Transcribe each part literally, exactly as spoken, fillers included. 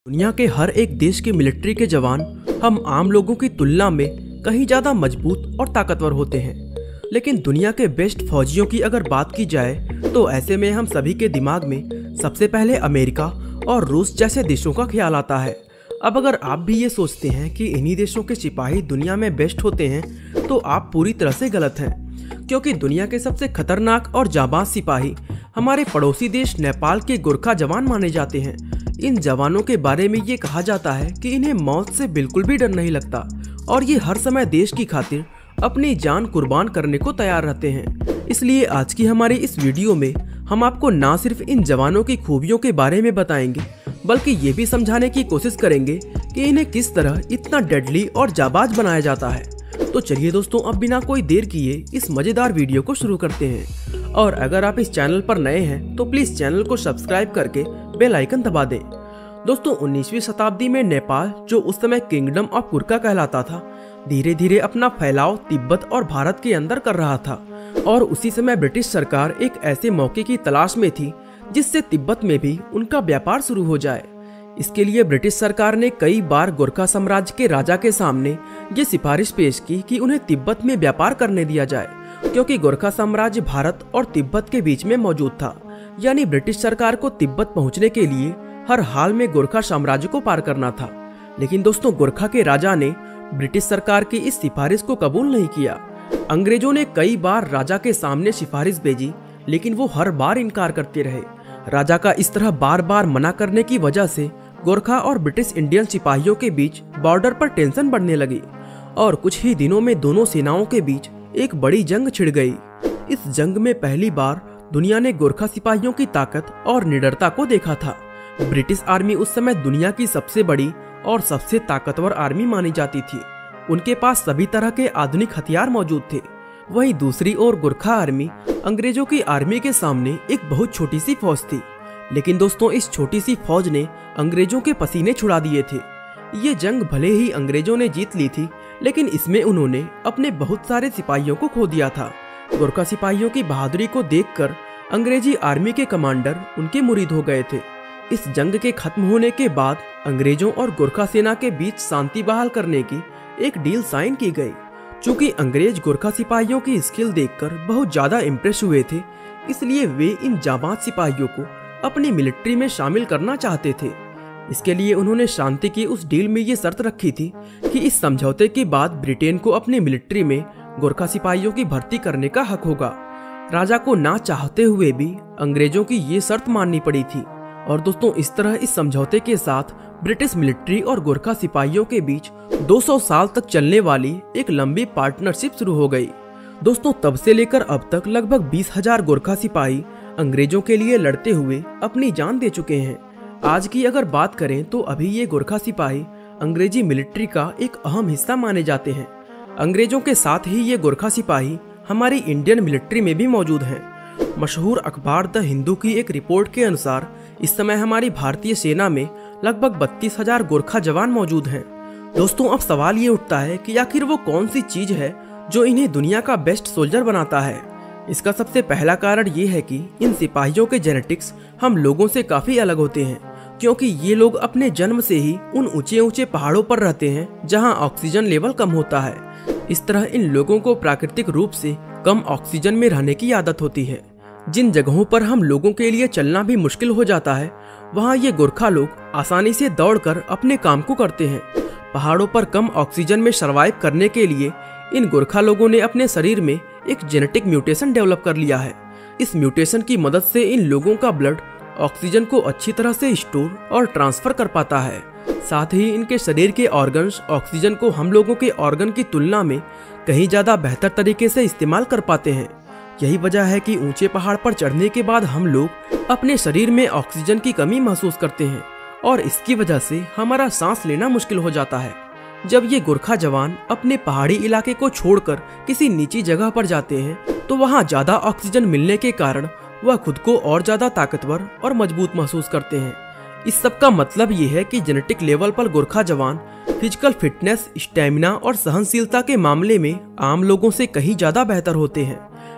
दुनिया के हर एक देश के मिलिट्री के जवान हम आम लोगों की तुलना में कहीं ज़्यादा मजबूत और ताकतवर होते हैं। लेकिन दुनिया के बेस्ट फौजियों की अगर बात की जाए तो ऐसे में हम सभी के दिमाग में सबसे पहले अमेरिका और रूस जैसे देशों का ख्याल आता है। अब अगर आप भी ये सोचते हैं कि इन्हीं देशों के सिपाही दुनिया में बेस्ट होते हैं तो आप पूरी तरह से गलत हैं, क्योंकि दुनिया के सबसे खतरनाक और जाबाज सिपाही हमारे पड़ोसी देश नेपाल के गोरखा जवान माने जाते हैं। इन जवानों के बारे में ये कहा जाता है कि इन्हें मौत से बिल्कुल भी डर नहीं लगता और ये हर समय देश की खातिर अपनी जान कुर्बान करने को तैयार रहते हैं। इसलिए आज की हमारी इस वीडियो में हम आपको ना सिर्फ इन जवानों की खूबियों के बारे में बताएंगे, बल्कि ये भी समझाने की कोशिश करेंगे कि इन्हें किस तरह इतना डेडली और जाबाज बनाया जाता है। तो चलिए दोस्तों, अब बिना कोई देर किए इस मजेदार वीडियो को शुरू करते हैं। और अगर आप इस चैनल पर नए हैं तो प्लीज चैनल को सब्सक्राइब करके बेल आइकन दबा दें। दोस्तों, उन्नीसवीं शताब्दी में नेपाल, जो उस समय किंगडम ऑफ गुरखा कहलाता था, धीरे धीरे अपना फैलाव तिब्बत और भारत के अंदर कर रहा था। और उसी समय ब्रिटिश सरकार एक ऐसे मौके की तलाश में थी जिससे तिब्बत में भी उनका व्यापार शुरू हो जाए। इसके लिए ब्रिटिश सरकार ने कई बार गोरखा साम्राज्य के राजा के सामने ये सिफारिश पेश की कि उन्हें तिब्बत में व्यापार करने दिया जाए, क्योंकि गोरखा साम्राज्य भारत और तिब्बत के बीच में मौजूद था। यानी ब्रिटिश सरकार को तिब्बत पहुंचने के लिए हर हाल में गोरखा साम्राज्य को पार करना था। लेकिन दोस्तों, गोरखा के राजा ने ब्रिटिश सरकार की इस सिफारिश को कबूल नहीं किया। अंग्रेजों ने कई बार राजा के सामने सिफारिश भेजी, लेकिन वो हर बार इनकार करते रहे। राजा का इस तरह बार बार मना करने की वजह से गोरखा और ब्रिटिश इंडियन सिपाहियों के बीच बॉर्डर पर टेंशन बढ़ने लगी और कुछ ही दिनों में दोनों सेनाओं के बीच एक बड़ी जंग छिड़ गई। इस जंग में पहली बार दुनिया ने गोरखा सिपाहियों की ताकत और निडरता को देखा था। ब्रिटिश आर्मी उस समय दुनिया की सबसे बड़ी और सबसे ताकतवर आर्मी मानी जाती थी। उनके पास सभी तरह के आधुनिक हथियार मौजूद थे। वहीं दूसरी ओर गोरखा आर्मी अंग्रेजों की आर्मी के सामने एक बहुत छोटी सी फौज थी। लेकिन दोस्तों, इस छोटी सी फौज ने अंग्रेजों के पसीने छुड़ा दिए थे। ये जंग भले ही अंग्रेजों ने जीत ली थी, लेकिन इसमें उन्होंने अपने बहुत सारे सिपाहियों को खो दिया था। गोरखा सिपाहियों की बहादुरी को देखकर अंग्रेजी आर्मी के कमांडर उनके मुरीद हो गए थे। इस जंग के खत्म होने के बाद अंग्रेजों और गोरखा सेना के बीच शांति बहाल करने की एक डील साइन की गई। चूंकि अंग्रेज गोरखा सिपाहियों की स्किल देखकर बहुत ज्यादा इम्प्रेस हुए थे, इसलिए वे इन जाबाज सिपाहियों को अपनी मिलिट्री में शामिल करना चाहते थे। इसके लिए उन्होंने शांति की उस डील में ये शर्त रखी थी कि इस समझौते के बाद ब्रिटेन को अपने मिलिट्री में गोरखा सिपाहियों की भर्ती करने का हक होगा। राजा को ना चाहते हुए भी अंग्रेजों की ये शर्त माननी पड़ी थी। और दोस्तों, इस तरह इस समझौते के साथ ब्रिटिश मिलिट्री और गोरखा सिपाहियों के बीच दो सौ साल तक चलने वाली एक लंबी पार्टनरशिप शुरू हो गई। दोस्तों, तब से लेकर अब तक लगभग बीस हजार गोरखा सिपाही अंग्रेजों के लिए लड़ते हुए अपनी जान दे चुके हैं। आज की अगर बात करें तो अभी ये गोरखा सिपाही अंग्रेजी मिलिट्री का एक अहम हिस्सा माने जाते हैं। अंग्रेजों के साथ ही ये गोरखा सिपाही हमारी इंडियन मिलिट्री में भी मौजूद हैं। मशहूर अखबार द हिंदू की एक रिपोर्ट के अनुसार इस समय हमारी भारतीय सेना में लगभग बत्तीस हजार गोरखा जवान मौजूद हैं। दोस्तों, अब सवाल ये उठता है कि आखिर वो कौन सी चीज है जो इन्हें दुनिया का बेस्ट सोल्जर बनाता है। इसका सबसे पहला कारण ये है कि इन सिपाहियों के जेनेटिक्स हम लोगों से काफी अलग होते हैं, क्योंकि ये लोग अपने जन्म से ही उन ऊंचे ऊंचे पहाड़ों पर रहते हैं जहां ऑक्सीजन लेवल कम होता है। इस तरह इन लोगों को प्राकृतिक रूप से कम ऑक्सीजन में रहने की आदत होती है। जिन जगहों पर हम लोगों के लिए चलना भी मुश्किल हो जाता है, वहाँ ये गोरखा लोग आसानी से दौड़कर अपने काम को करते हैं। पहाड़ों पर कम ऑक्सीजन में सर्वाइव करने के लिए इन गोरखा लोगों ने अपने शरीर में एक जेनेटिक म्यूटेशन डेवलप कर लिया है। इस म्यूटेशन की मदद से इन लोगों का ब्लड ऑक्सीजन को अच्छी तरह से स्टोर और ट्रांसफर कर पाता है। साथ ही इनके शरीर के ऑर्गन्स ऑक्सीजन को हम लोगों के ऑर्गन की तुलना में कहीं ज्यादा बेहतर तरीके से इस्तेमाल कर पाते हैं। यही वजह है कि ऊंचे पहाड़ पर चढ़ने के बाद हम लोग अपने शरीर में ऑक्सीजन की कमी महसूस करते हैं और इसकी वजह से हमारा सांस लेना मुश्किल हो जाता है। जब ये गोरखा जवान अपने पहाड़ी इलाके को छोड़कर किसी निची जगह पर जाते हैं तो वहाँ ज्यादा ऑक्सीजन मिलने के कारण वह खुद को और ज्यादा ताकतवर और मजबूत महसूस करते हैं। इस सब का मतलब ये है कि जेनेटिक लेवल पर गोरखा जवान फिजिकल फिटनेस, स्टेमिना और सहनशीलता के मामले में आम लोगों से कहीं ज्यादा बेहतर होते हैं।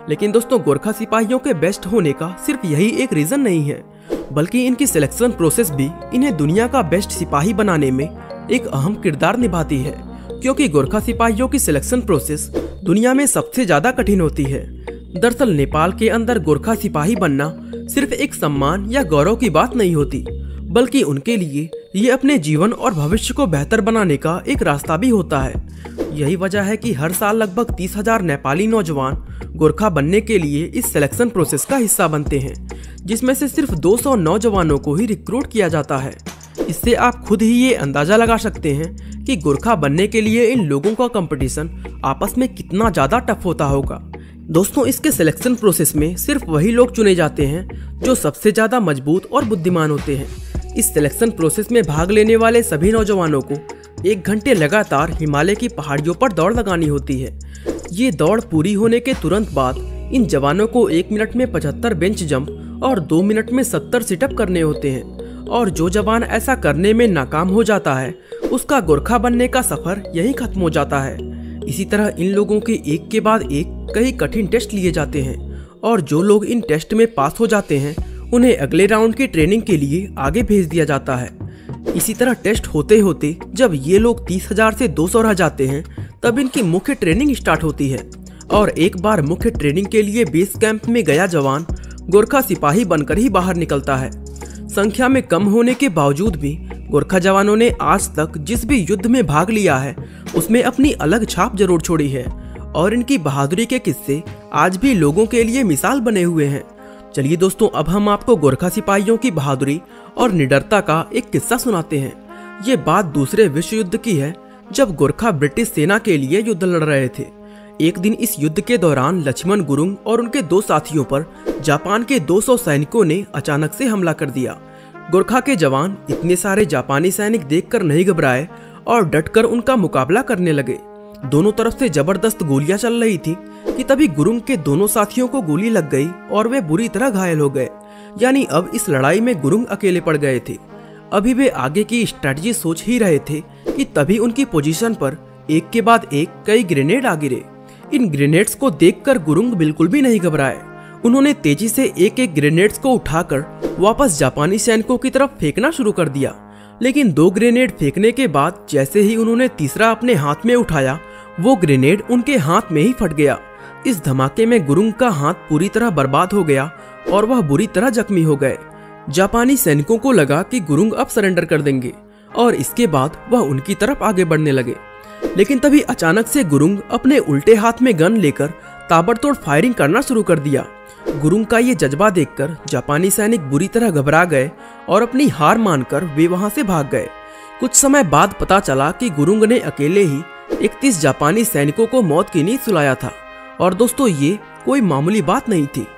लेकिन दोस्तों गोरखा सिपाहियों के बेस्ट होने का सिर्फ यही एक रीजन नहीं है, बल्कि इनकी सिलेक्शन प्रोसेस भी इन्हें दुनिया का बेस्ट सिपाही बनाने में एक अहम किरदार निभाती है। क्योंकि गोरखा सिपाहियों की सिलेक्शन प्रोसेस दुनिया में सबसे ज्यादा कठिन होती है। दरअसल नेपाल के अंदर गोरखा सिपाही बनना सिर्फ एक सम्मान या गौरव की बात नहीं होती, बल्कि उनके लिए ये अपने जीवन और भविष्य को बेहतर बनाने का एक रास्ता भी होता है। यही वजह है कि हर साल लगभग तीस हजार नेपाली नौजवान गोरखा बनने के लिए इस सिलेक्शन प्रोसेस का हिस्सा बनते हैं, जिसमें से सिर्फ दो सौ नौजवानों को ही रिक्रूट किया जाता है। इससे आप खुद ही ये अंदाजा लगा सकते हैं कि गोरखा बनने के लिए इन लोगों का कंपटीशन आपस में कितना ज्यादा टफ होता होगा। दोस्तों इसके सिलेक्शन प्रोसेस में सिर्फ वही लोग चुने जाते हैं जो सबसे ज्यादा मजबूत और बुद्धिमान होते हैं। इस सिलेक्शन प्रोसेस में भाग लेने वाले सभी नौजवानों को एक घंटे लगातार हिमालय की पहाड़ियों पर दौड़ लगानी होती है। ये दौड़ पूरी होने के तुरंत बाद इन जवानों को एक मिनट में पचहत्तर बेंच जंप और दो मिनट में सत्तर सिटअप करने होते हैं, और जो जवान ऐसा करने में नाकाम हो जाता है उसका गोरखा बनने का सफर यहीं खत्म हो जाता है। इसी तरह इन लोगों के एक के बाद एक कई कठिन टेस्ट लिए जाते हैं, और जो लोग इन टेस्ट में पास हो जाते हैं उन्हें अगले राउंड की ट्रेनिंग के लिए आगे भेज दिया जाता है। इसी तरह टेस्ट होते होते जब ये लोग तीस हजार से दो सौ रह जाते हैं तब इनकी मुख्य ट्रेनिंग स्टार्ट होती है, और एक बार मुख्य ट्रेनिंग के लिए बेस कैंप में गया जवान गोरखा सिपाही बनकर ही बाहर निकलता है। संख्या में कम होने के बावजूद भी गोरखा जवानों ने आज तक जिस भी युद्ध में भाग लिया है उसमें अपनी अलग छाप जरूर छोड़ी है, और इनकी बहादुरी के किस्से आज भी लोगों के लिए मिसाल बने हुए हैं। चलिए दोस्तों अब हम आपको गोरखा सिपाहियों की बहादुरी और निडरता का एक किस्सा सुनाते हैं। ये बात दूसरे विश्व युद्ध की है, जब गोरखा ब्रिटिश सेना के लिए युद्ध लड़ रहे थे। एक दिन इस युद्ध के दौरान लक्ष्मण गुरुंग और उनके दो साथियों पर जापान के दो सौ सैनिकों ने अचानक से हमला कर दिया। गोरखा के जवान इतने सारे जापानी सैनिक देखकर नहीं घबराए और डटकर उनका मुकाबला करने लगे। दोनों तरफ से जबरदस्त गोलियां चल रही थी कि तभी गुरुंग के दोनों साथियों को गोली लग गई और वे बुरी तरह घायल हो गए। यानी अब इस लड़ाई में गुरुंग अकेले पड़ गए थे। अभी वे आगे की स्ट्रेटजी सोच ही रहे थे कि तभी उनकी पोजीशन पर एक के बाद एक कई ग्रेनेड आ गिरे। इन ग्रेनेड्स को देखकर गुरुंग बिल्कुल भी नहीं घबराए। उन्होंने तेजी से एक एक ग्रेनेड्स को उठाकर वापस जापानी सैनिकों की तरफ फेंकना शुरू कर दिया। लेकिन दो ग्रेनेड फेंकने के बाद जैसे ही उन्होंने तीसरा अपने हाथ में उठाया वो ग्रेनेड उनके हाथ में ही फट गया। इस धमाके में गुरुंग का हाथ पूरी तरह बर्बाद हो गया और वह बुरी तरह जख्मी हो गए। जापानी सैनिकों को लगा कि गुरुंग अब सरेंडर कर देंगे और इसके बाद वह उनकी तरफ आगे बढ़ने लगे। लेकिन तभी अचानक से गुरुंग अपने उल्टे हाथ में गन लेकर ताबड़तोड़ फायरिंग करना शुरू कर दिया। गुरुंग का ये जज्बा देखकर जापानी सैनिक बुरी तरह घबरा गए और अपनी हार मानकर वे वहां से भाग गए। कुछ समय बाद पता चला कि गुरुंग ने अकेले ही इकतीस जापानी सैनिकों को मौत की नींद सुलाया था। और दोस्तों ये कोई मामूली बात नहीं थी।